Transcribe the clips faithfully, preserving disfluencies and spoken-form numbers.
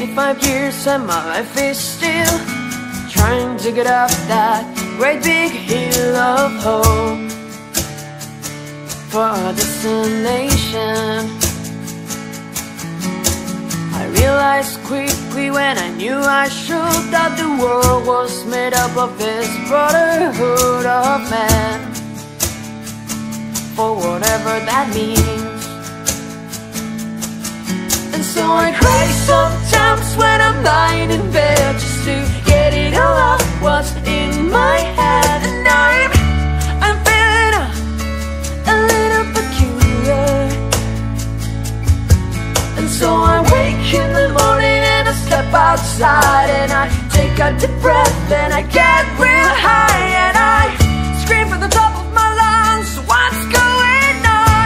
Twenty-five years and my life is still trying to get up that great big hill of hope for a destination. I realized quickly when I knew I should that the world was made up of this brotherhood of man, for whatever that means. And so I cry sometimes when I'm lying in bed, just to get it all out what's in my head. And I'm, I'm feeling a, a little peculiar. And so I wake in the morning and I step outside and I take a deep breath and I get real high and I scream from the top of my lungs, what's going on?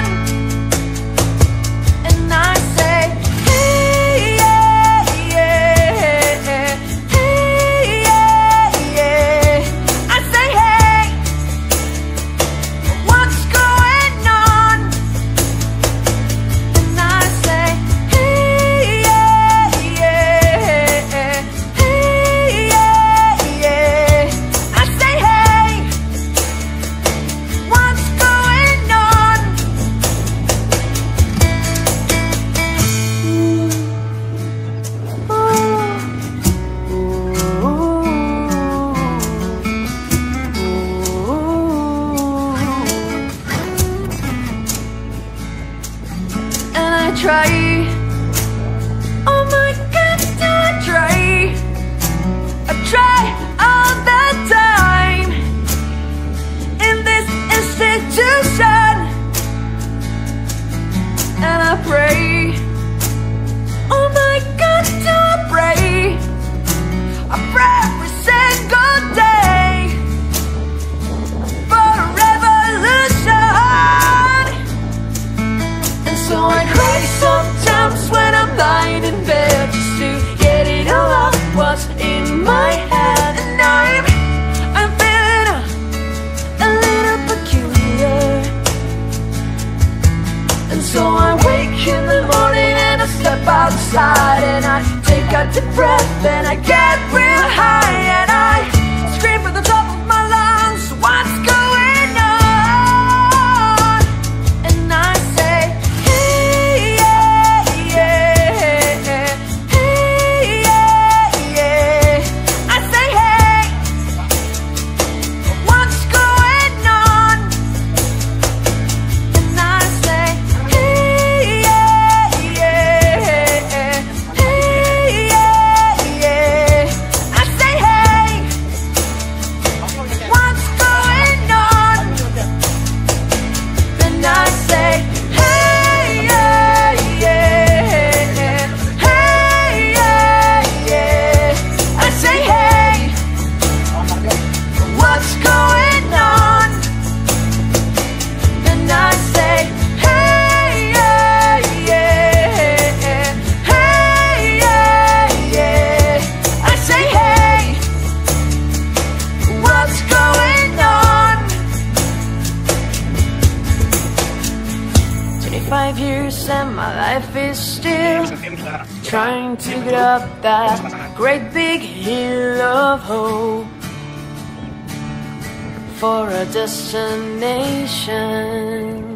And I say, hey, yeah, yeah, hey, yeah, yeah. I say, hey, what's going on? And I say, hey, yeah, yeah, hey, yeah, yeah. I say, hey, what's going on? And I try, oh my God, do I try? I try all the time in this institution, and I pray, oh my God, do I pray? I pray every single day for a revolution. And so I cry sometimes when I'm lying in bed, just to get it all out what's in my head. And I'm, I'm feeling a, a little peculiar. And so I wake in the morning and I step outside and I take a deep breath and I get real high and I scream from the top of my lungs, what's going on? And I say, hey, yeah, yeah, hey, yeah, yeah. I say, hey, what's going on? And I say, hey, yeah, yeah, hey, yeah, yeah. I say, hey, what's going on? And I say, hey, yeah, yeah, hey, yeah, yeah. I say, hey, what's going on? And I say, hey, yeah, yeah, hey, yeah, yeah. I say, hey, what's going on? Twenty-five years and my life is still trying to get up that great big hill of hope for a destination.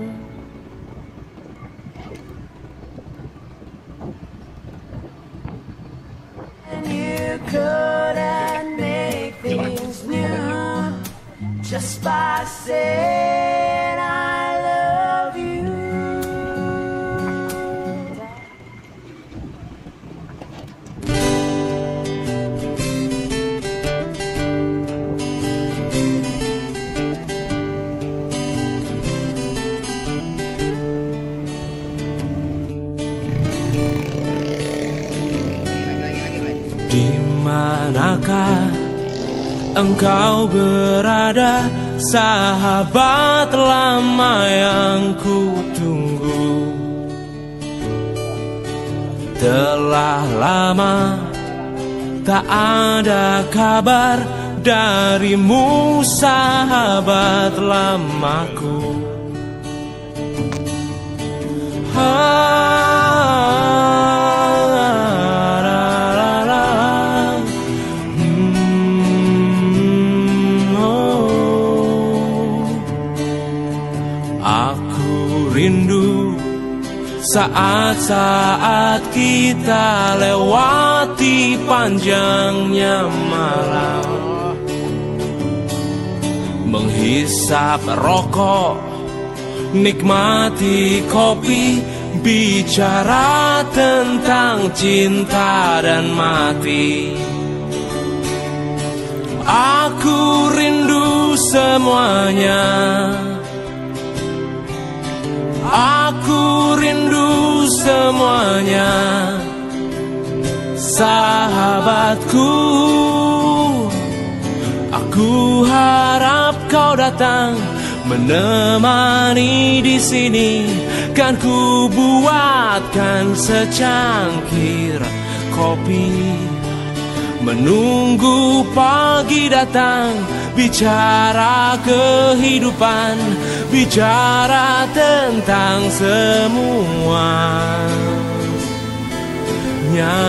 And you couldn't make things new just by saying I love you. Di manakah engkau berada, sahabat lama yang ku tunggu? Telah lama tak ada kabar darimu, sahabat lamaku. Ah, saat-saat kita lewati panjangnya malam, menghisap rokok, nikmati kopi, bicara tentang cinta dan mati. Aku rindu semuanya, aku rindu semuanya, sahabatku. Aku harap kau datang menemani di sini, kan ku buatkan secangkir kopi. Menunggu pagi datang, bicara kehidupan, bicara tentang semuanya.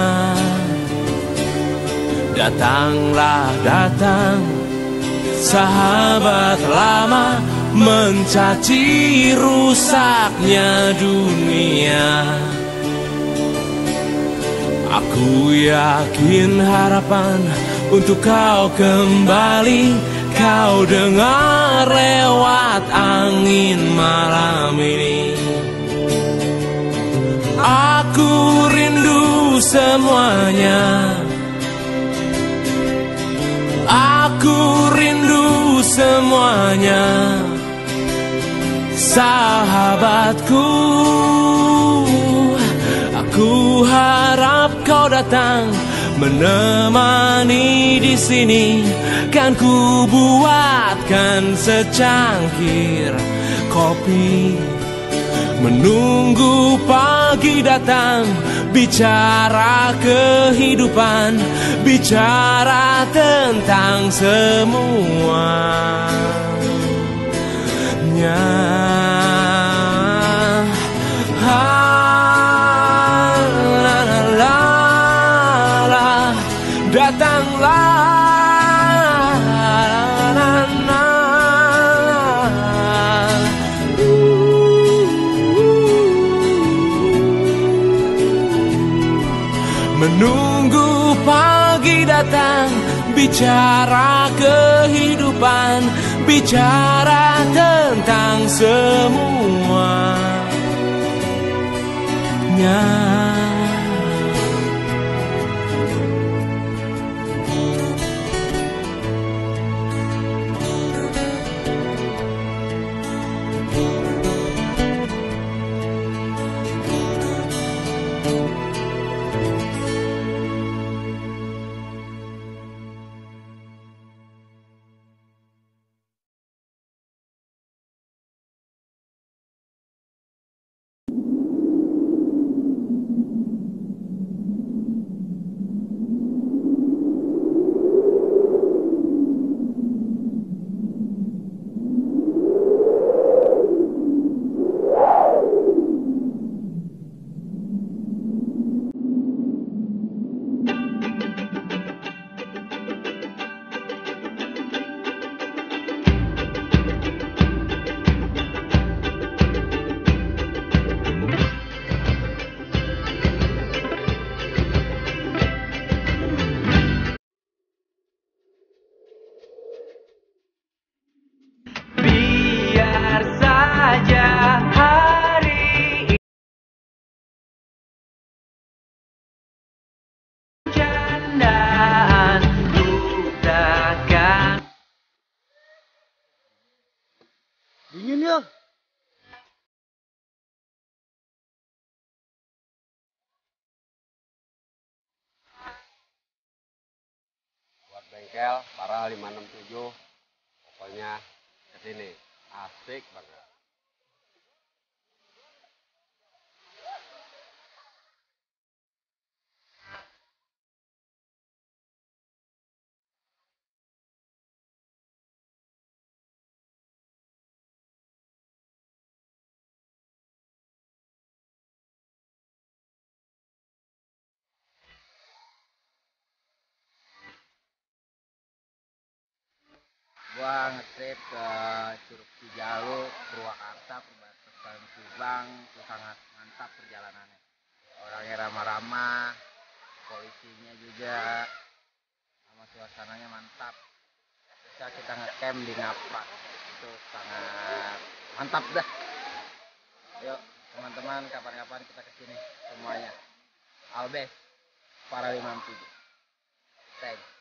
Datanglah datang, sahabat lama, mencaci rusaknya dunia. Aku yakin harapan untuk kau kembali kau dengar lewat angin malam ini. Aku rindu semuanya, aku rindu semuanya, sahabatku. Aku harap kau datang menemani di sini, kan ku buatkan secangkir kopi. Menunggu pagi datang, bicara kehidupan, bicara tentang semuanya. Datanglah, na, na, menunggu pagi datang, bicara kehidupan, bicara tentang semuanya. Dingin ya? Buat bengkel, para lima enam tujuh, pokoknya kesini, asik banget. Gua ngetrip ke Curug Cijaluk, Purwakarta, Purwakarta Kabupaten Subang itu sangat mantap perjalanannya. Orangnya ramah-ramah, polisinya juga, sama suasananya mantap. Bisa kita ngecamp di Ngaprak, itu sangat mantap dah. Yuk teman-teman, kapan-kapan kita kesini semuanya. Albes para lima puluh tujuh. Thanks.